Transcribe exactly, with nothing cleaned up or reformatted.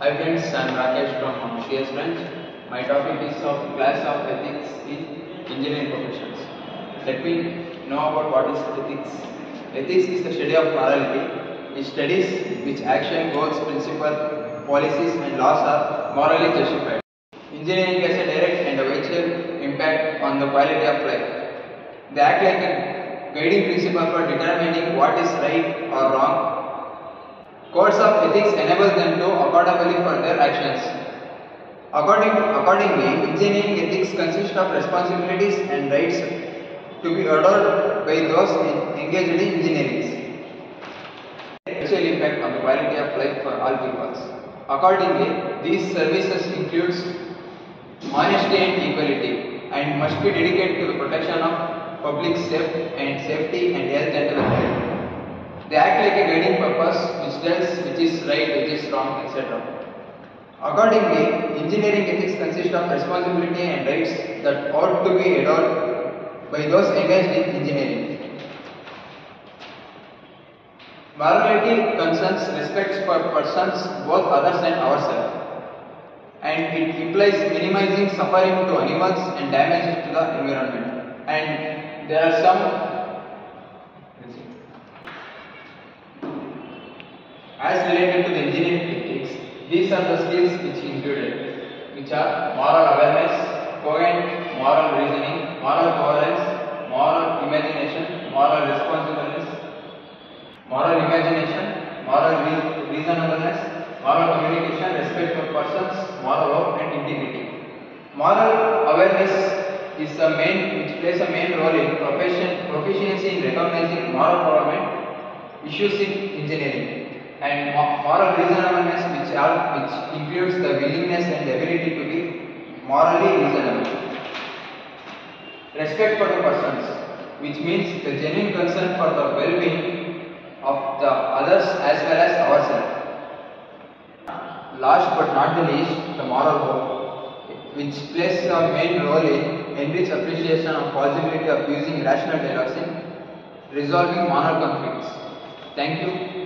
Hi friends, I am Rakesh from C S branch. My topic is of class of ethics in engineering professions. Let me know about what is ethics. Ethics is the study of morality. It studies which action, goals, principles, policies and laws are morally justified. Engineering has a direct and a vital impact on the quality of life. They act like a guiding principle for determining what is right or wrong. Codes of ethics enable them to accountability for their actions. According to, accordingly, engineering ethics consist of responsibilities and rights to be adopted by those engaged in engineering. Actual impact on the quality of life for all peoples. Accordingly, these services includes honesty and equality and must be dedicated to the protection of public safety and safety and health and welfare. They act like a guiding purpose which tells which is right, which is wrong, et cetera. Accordingly, engineering ethics consist of responsibility and rights that ought to be adopted by those engaged in engineering. Morality concerns respect for persons, both others and ourselves, and it implies minimizing suffering to animals and damage to the environment. And there are some as related to the engineering ethics, these are the skills which included, which are moral awareness, coherent moral reasoning, moral coherence, moral imagination, moral responsibleness, moral imagination, moral re reasonableness, moral communication, respect for persons, moral work and integrity. Moral awareness is the main, which plays a main role in profession, proficiency in recognizing moral problem issues in engineering. And moral reasonableness, which are which includes the willingness and ability to be morally reasonable. Respect for the persons, which means the genuine concern for the well-being of the others as well as ourselves. Last but not the least, the moral hope, which plays a main role in enriched appreciation of possibility of using rational dialogues in resolving moral conflicts. Thank you.